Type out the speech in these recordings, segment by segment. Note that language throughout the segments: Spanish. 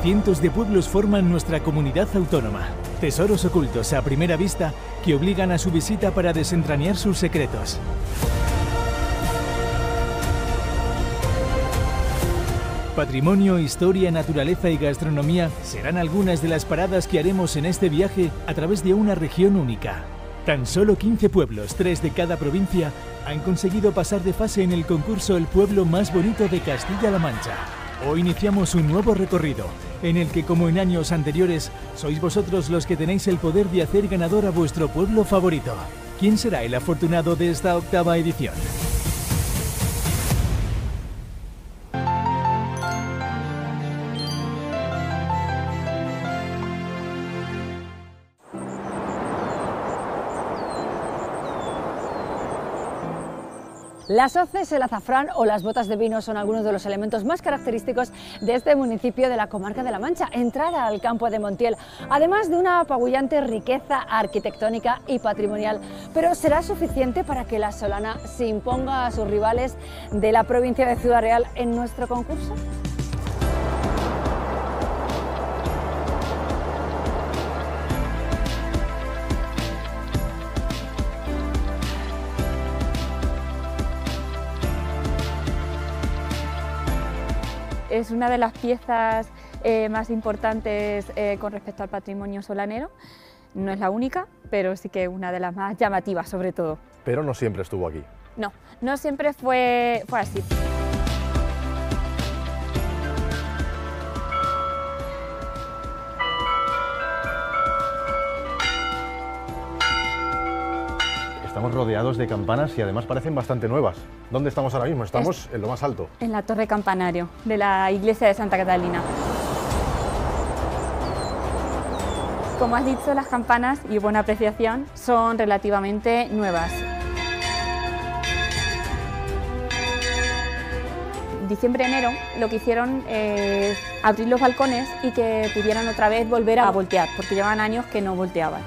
Cientos de pueblos forman nuestra comunidad autónoma. Tesoros ocultos a primera vista que obligan a su visita para desentrañar sus secretos. Patrimonio, historia, naturaleza y gastronomía serán algunas de las paradas que haremos en este viaje a través de una región única. Tan solo 15 pueblos, 3 de cada provincia, han conseguido pasar de fase en el concurso El Pueblo Más Bonito de Castilla-La Mancha. Hoy iniciamos un nuevo recorrido, en el que, como en años anteriores, sois vosotros los que tenéis el poder de hacer ganador a vuestro pueblo favorito. ¿Quién será el afortunado de esta octava edición? Las hoces, el azafrán o las botas de vino son algunos de los elementos más característicos de este municipio de la comarca de La Mancha, entrada al campo de Montiel, además de una apabullante riqueza arquitectónica y patrimonial. Pero ¿será suficiente para que la Solana se imponga a sus rivales de la provincia de Ciudad Real en nuestro concurso? Es una de las piezas más importantes con respecto al patrimonio solanero. No es la única, pero sí que es una de las más llamativas sobre todo. Pero no siempre estuvo aquí. No, no siempre fue así. Estamos rodeados de campanas y además parecen bastante nuevas. ¿Dónde estamos ahora mismo? Estamos en lo más alto. En la torre campanario de la iglesia de Santa Catalina. Como has dicho, las campanas, y buena apreciación, son relativamente nuevas. Diciembre-enero lo que hicieron es abrir los balcones y que pudieran otra vez volver a voltear, porque llevan años que no volteaban.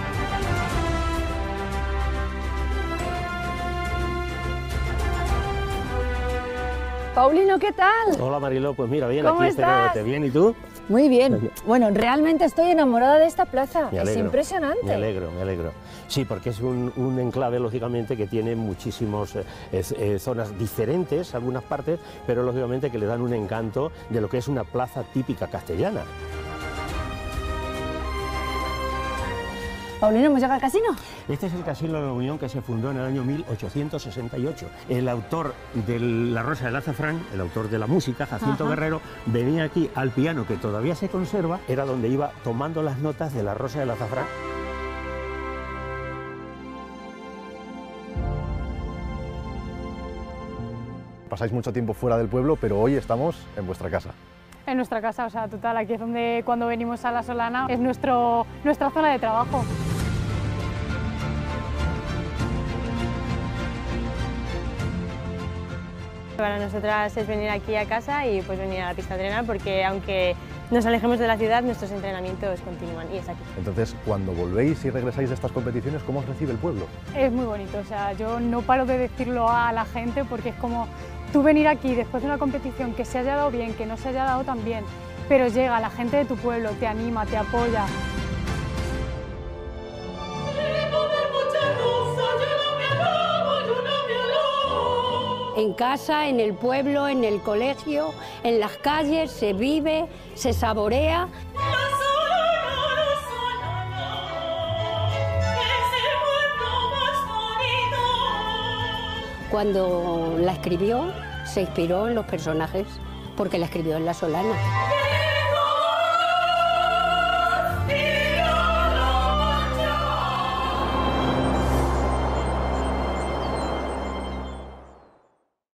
Paulino, ¿qué tal? Hola Mariló, pues mira, bien, ¿Cómo aquí estás? esperándote. ¿Bien? ¿Y tú? Muy bien. Bueno, realmente estoy enamorada de esta plaza. Me alegro, es impresionante. Me alegro, me alegro. Sí, porque es un enclave, lógicamente, que tiene muchísimas zonas diferentes, algunas partes, pero lógicamente que le dan un encanto de lo que es una plaza típica castellana. Paulino, ¿hemos llegado al casino? Este es el Casino de la Unión, que se fundó en el año 1868. El autor de La Rosa del Azafrán, el autor de la música, Jacinto Guerrero, venía aquí al piano, que todavía se conserva, era donde iba tomando las notas de La Rosa del Azafrán. Pasáis mucho tiempo fuera del pueblo, pero hoy estamos en vuestra casa. En nuestra casa, o sea, total, aquí es donde cuando venimos a La Solana es nuestra zona de trabajo. Para nosotras es venir aquí a casa y pues venir a la pista a entrenar, porque aunque nos alejemos de la ciudad, nuestros entrenamientos continúan y es aquí. Entonces, cuando volvéis y regresáis de estas competiciones, ¿cómo os recibe el pueblo? Es muy bonito, o sea, yo no paro de decirlo a la gente porque es como tú venir aquí después de una competición que se haya dado bien, que no se haya dado tan bien, pero llega la gente de tu pueblo, te anima, te apoya. En casa, en el pueblo, en el colegio, en las calles, se vive, se saborea. Cuando la escribió, se inspiró en los personajes, porque la escribió en La Solana.